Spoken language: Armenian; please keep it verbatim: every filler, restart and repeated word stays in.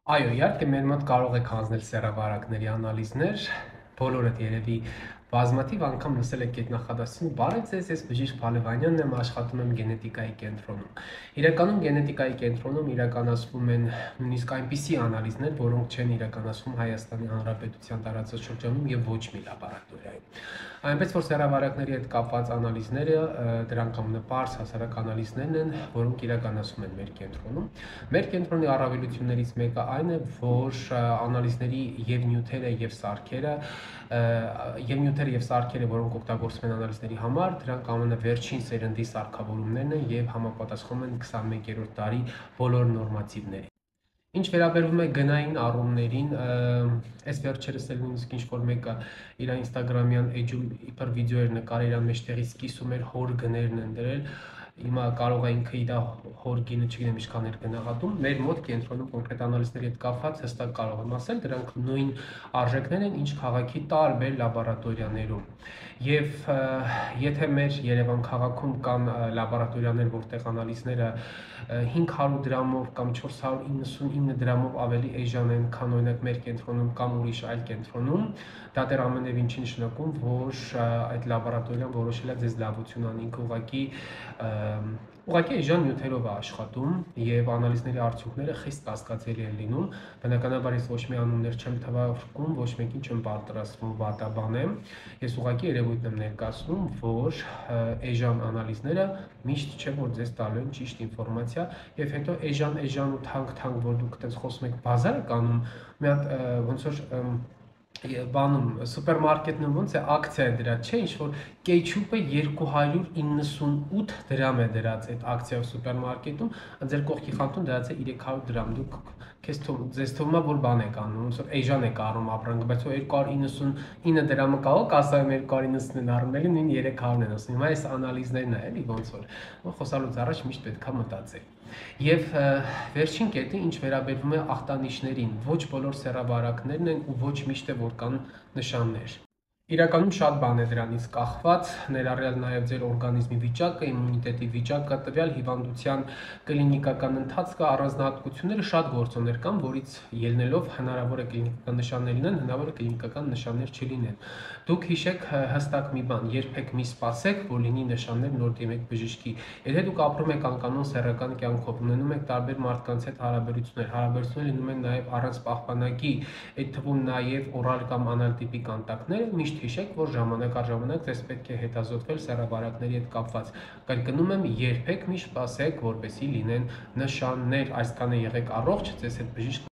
Այո, իհարկե մեր մոտ կարող եք հանձնել սեռավարակների անալիզներ, բոլորդ երևի բազմաթիվ անգամ լսել եք այդ նախադասությունը՝ «Բարև ձեզ, ես Բժիշկ Փալևանյանն եմ, աշխատում եմ գենետիկայի կենտրոնում»։ Իրականում գենետիկայի կենտրոնում իրականացվում են նույնիսկ այնպիսի անալիզներ, որոնք չեն իրականացվում Հայաստանի Հանրապետության տարածաշրջանում եւ ոչ մի լաբորատորիայում։ Այնպես որ սեռավարակների հետ կապված անալիզները դրանք ամենապարզ հասարակ անալիզներն են, որոնք իրականացվում են մեր կենտրոնում։ Մեր կենտրոնի առավելություններից մեկը այն է, որ անալիզների եւ նյութերը եւ սարքերը եւ նյութերը եւ սարքերը, որոնք օգտագործվում են անալիզների համար, դրանք ամենավերջին սերնդի սարքավորումներն են եւ համապատասխանում են քսանմեկերորդ դարի բոլոր նորմատիվներին։ Ինչ վերաբերվում է գնային առումներին, այս վերջերս էլ նույնիսկ ինչ-որ մեկը իր ինստագրամյան էջում իբր վիդեո էր նկարել, իրան մեջտեղից կիսում էր հոր գներն են դրել, հիմա կարող է ինքը իր հոր գինը չգիտեմ ինչքան էր գնահատում, մեր մոտ կենտրոնում կոնկրետ անալիզների հետ կապված հստակ կարող եմ ասել, դրանք նույն արժեքներ են, ինչ քաղաքի տարբեր լաբորատորիաներում։ Եվ եթե մեր Երևան քաղաքում կան լաբորատորիաներ, որտեղ անալիզները հինգ հարյուր դրամով կամ չորս հարյուր իննսունինը դրամով ավելի էժան են, քան օրինակ մեր կենտրոնում կամ ուրիշ այլ կենտրոնում, դա դեռ ամենևին չի նշանակում, որ այդ լաբորատորիան որոշել է ձեզ լավություն անի, ինքը ուղղակի ուղղակի էժան նյութերով է աշխատում եւ անալիզների արդյունքները խիստ կասկածելի են լինում։ Բնականաբար ես ոչ մի անուններ չեմ թվարկում, ոչ մեկին չեմ պատրաստվում վատաբանեմ։ Ես ուղղակի երևույթն եմ ներկայացնում, որ էժան անալիզները միշտ չէ որ ձեզ տալու են ճիշտ ինֆորմացիա եւ հետո էժան էժան ու թանկ թանկ որ դուք այդպես խոսում եք բազար եք անում, մի հատ ոնց որ բանում սուպերմարկետներում ոնց է ակցիա է դրա, չէ, ինչ որ կեչուպը երկու հարյուր իննսունութ դրամ է դրած այդ ակցիայով սուպերմարկետում, ձեր կողքի խանութում դրած է երեք հարյուր դրամ, դուք քեզ ձեզ թվում է որ բան եք անում, ոնց որ էժան եք առնում ապրանքը, բայց երկու հարյուր իննսունինը դրամը կարող ասում երկու հարյուր իննսունին առնում էլի նույն երեք հարյուրն են ասում։ Հիմա այս անալիզներն է էլի ոնց որ խոսալուց առաջ միշտ պետք է մտածել։ Եվ վերջին կետը, ինչ վերաբերվում է ախտանիշներին, ոչ բոլոր սեռավարակներն են ու ոչ միշտ է որ կան նշաններ։ Իրականում շատ բան է դրանից կախված, ներառյալ նաև ձեր օրգանիզմի վիճակը, իմունիտետի վիճակը, տվյալ հիվանդության կլինիկական ընթացքը, առանձնահատկությունները շատ գործոններ կան, որից ելնելով հնարավոր է կլինիկական նշաններ լինեն, հնարավոր է կլինիկական նշաններ չլինեն։ Դուք հիշեք հստակ մի բան, երբեք մի սպասեք, որ լինի նշաններ նոր դիմեք բժշկի։ Եթե դուք ապրում եք անկանոն սեռական կյանքով, ունենում եք տարբեր մարդկանց հետ հարաբերություններ, հարաբերությունները լինում են նաև առանց պահպանակի, այդ թվում նաև օրալ կամ անալ տիպի կոնտակտները, միշտ հիշեք, որ ժամանակ առ ժամանակ ձեզ պետք է հետազոտվել սեռավարակների հետ կապված։ Կրկնում եմ, երբեք մի սպասեք, որպեսզի լինեն նշաններ, այսքանը եղեք առողջ, ձեզ հետ բժիշկ